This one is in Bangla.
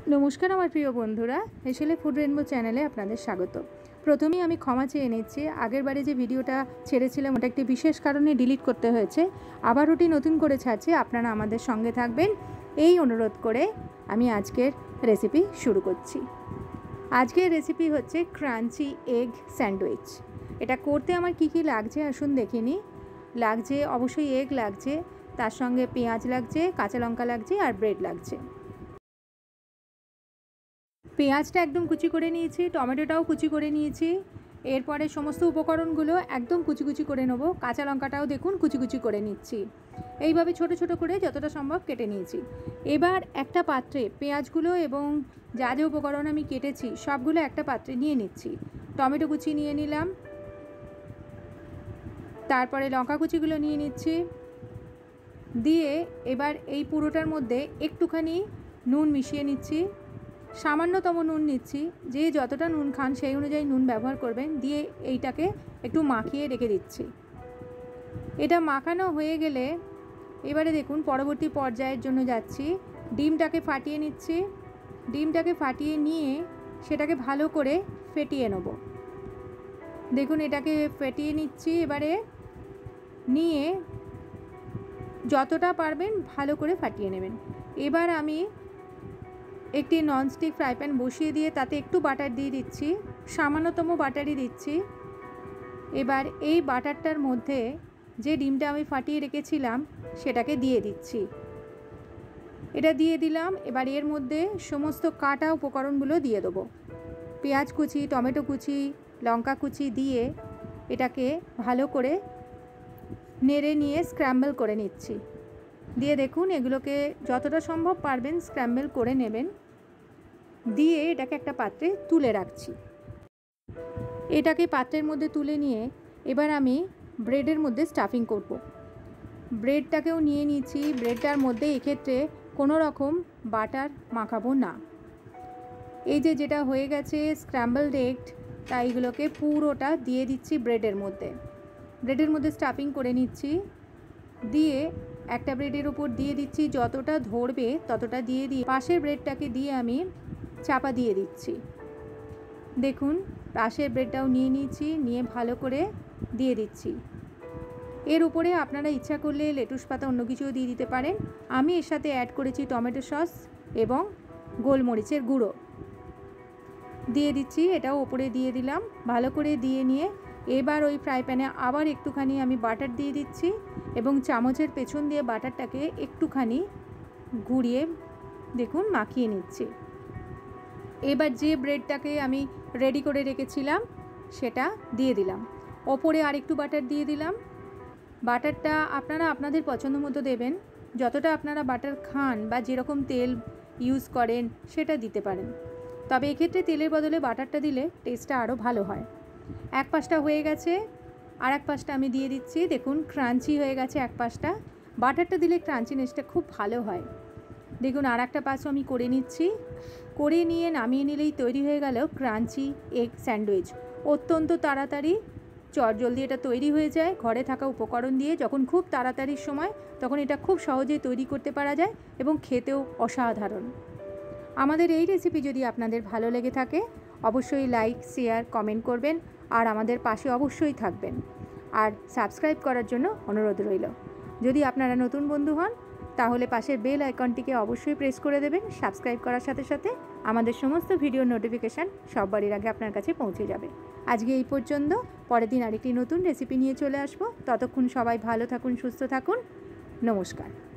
নমস্কার আমার প্রিয় বন্ধুরা, হেসেলে ফুড রেনবো চ্যানেলে আপনাদের স্বাগত। প্রথমেই আমি ক্ষমা চেয়ে নিচ্ছি, আগের বারে যে ভিডিওটা ছেড়েছিলাম ওটা একটি বিশেষ কারণে ডিলিট করতে হয়েছে। আবার ওটি নতুন করে ছাড়ছি, আপনারা আমাদের সঙ্গে থাকবেন এই অনুরোধ করে আমি আজকের রেসিপি শুরু করছি। আজকের রেসিপি হচ্ছে ক্রাঞ্চি এগ স্যান্ডউইচ। এটা করতে আমার কি কি লাগছে আসুন দেখে নিই। লাগছে অবশ্যই এগ লাগছে, তার সঙ্গে পেঁয়াজ লাগছে, কাঁচা লঙ্কা লাগছে আর ব্রেড লাগছে। পেঁয়াজটা একদম কুচি করে নিয়েছি, টমেটোটাও কুচি করে নিয়েছি। এরপরে সমস্ত উপকরণগুলো একদম কুচি কুচি করে নেব। কাঁচা লঙ্কাটাও দেখুন কুচি কুচি করে নিচ্ছি। এইভাবে ছোট ছোট করে যতটা সম্ভব কেটে নিয়েছি। এবার একটা পাত্রে পেঁয়াজগুলো এবং যা যা উপকরণ আমি কেটেছি সবগুলো একটা পাত্রে নিয়ে নিচ্ছি। টমেটো কুচি নিয়ে নিলাম, তারপরে লঙ্কা কুচিগুলো নিয়ে নিচ্ছি। দিয়ে এবার এই পুরোটার মধ্যে একটুখানি নুন মিশিয়ে নিচ্ছি, সামান্যতম নুন নিচ্ছি। যে যতটা নুন খান সেই অনুযায়ী নুন ব্যবহার করবেন। দিয়ে এইটাকে একটু মাখিয়ে রেখে দিচ্ছি। এটা মাখানো হয়ে গেলে এবারে দেখুন পরবর্তী পর্যায়ের জন্য যাচ্ছি। ডিমটাকে ফাটিয়ে নিচ্ছি। ডিমটাকে ফাটিয়ে নিয়ে সেটাকে ভালো করে ফেটিয়ে নেব। দেখুন এটাকে ফেটিয়ে নিচ্ছি। এবারে নিয়ে যতটা পারবেন ভালো করে ফাটিয়ে নেবেন। এবার আমি একটি ননস্টিক ফ্রাই প্যান বসিয়ে দিয়ে তাতে একটু বাটার দিয়ে দিচ্ছি, সামান্যতম বাটারই দিচ্ছি। এবার এই বাটারটার মধ্যে যে ডিমটা আমি ফাটিয়ে রেখেছিলাম সেটাকে দিয়ে দিচ্ছি। এটা দিয়ে দিলাম। এবার এর মধ্যে সমস্ত কাটা উপকরণগুলো দিয়ে দেবো। পেঁয়াজ কুচি, টমেটো কুচি, লঙ্কা কুচি দিয়ে এটাকে ভালো করে নেড়ে নিয়ে স্ক্র্যাম্বল করে নিচ্ছি। দিয়ে দেখুন এগুলোকে যতটা সম্ভব পারবেন স্ক্র্যাম্বল করে নেবেন। দিয়ে এটাকে একটা পাত্রে তুলে রাখছি। এটাকে পাত্রের মধ্যে তুলে নিয়ে এবার আমি ব্রেডের মধ্যে স্টাফিং করব। ব্রেডটাকেও নিয়ে নিয়েছি। ব্রেডটার মধ্যে এক্ষেত্রে কোনো রকম বাটার মাখাবো না। এই যে যেটা হয়ে গেছে স্ক্র্যাম্বলড এগ, তাই এগুলোকে পুরোটা দিয়ে দিচ্ছি ব্রেডের মধ্যে। ব্রেডের মধ্যে স্টাফিং করে নিচ্ছি। দিয়ে একটা ব্রেডের উপর দিয়ে দিচ্ছি, যতটা ধরবে ততটা দিয়ে পাশের ব্রেডটাকে দিয়ে আমি চাপা দিয়ে দিচ্ছি। দেখুন পাশের ব্রেডটাও নিয়ে নিয়েছি, নিয়ে ভালো করে দিয়ে দিচ্ছি। এর উপরে আপনারা ইচ্ছা করলে লেটুস পাতা অন্য কিছুও দিয়ে দিতে পারেন। আমি এর সাথে অ্যাড করেছি টমেটো সস এবং গোলমরিচের গুঁড়ো দিয়ে দিচ্ছি। এটাও ওপরে দিয়ে দিলাম। ভালো করে দিয়ে নিয়ে এবার ওই ফ্রাই প্যানে আবার একটুখানি আমি বাটার দিয়ে দিচ্ছি এবং চামচের পেছন দিয়ে বাটারটাকে একটুখানি ঘুরিয়ে দেখুন মাখিয়ে নিচ্ছি। এবার যে ব্রেডটাকে আমি রেডি করে রেখেছিলাম সেটা দিয়ে দিলাম। ওপরে আরেকটু বাটার দিয়ে দিলাম। বাটারটা আপনারা আপনাদের পছন্দ মতো দেবেন, যতটা আপনারা বাটার খান বা যেরকম তেল ইউজ করেন সেটা দিতে পারেন। তবে এক্ষেত্রে তেলের বদলে বাটারটা দিলে টেস্টটা আরও ভালো হয়। এক পাশটা হয়ে গেছে, আর এক পাশটা আমি দিয়ে দিচ্ছি। দেখুন ক্রাঞ্চি হয়ে গেছে এক পাশটা। বাটারটা দিলে ক্রাঞ্চিনেসটা খুব ভালো হয়। দেখুন আর একটা পাশও আমি করে নিচ্ছি। করে নিয়ে নামিয়ে নিলেই তৈরি হয়ে গেল ক্রাঞ্চি এগ স্যান্ডউইচ। অত্যন্ত তাড়াতাড়ি চটজলদি এটা তৈরি হয়ে যায় ঘরে থাকা উপকরণ দিয়ে। যখন খুব তাড়াতাড়ির সময় তখন এটা খুব সহজেই তৈরি করতে পারা যায় এবং খেতেও অসাধারণ। আমাদের এই রেসিপি যদি আপনাদের ভালো লেগে থাকে অবশ্যই লাইক, শেয়ার, কমেন্ট করবেন আর আমাদের পাশে অবশ্যই থাকবেন। আর সাবস্ক্রাইব করার জন্য অনুরোধ রইল। যদি আপনারা নতুন বন্ধু হন তাহলে পাশের বেল আইকনটিকে অবশ্যই প্রেস করে দেবেন। সাবস্ক্রাইব করার সাথে সাথে আমাদের সমস্ত ভিডিওর নোটিফিকেশান সববারই আগে আপনার কাছে পৌঁছে যাবে। আজকে এই পর্যন্ত। পরের দিন আরেকটি নতুন রেসিপি নিয়ে চলে আসবো। ততক্ষণ সবাই ভালো থাকুন, সুস্থ থাকুন। নমস্কার।